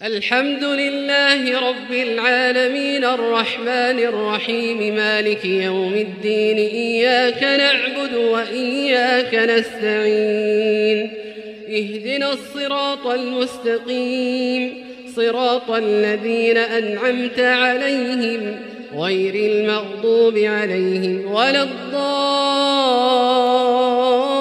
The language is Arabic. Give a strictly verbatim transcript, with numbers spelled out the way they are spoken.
الحمد لله رب العالمين الرحمن الرحيم مالك يوم الدين إياك نعبد وإياك نستعين اهدنا الصراط المستقيم صراط الذين أنعمت عليهم غير المغضوب عليهم ولا الضالين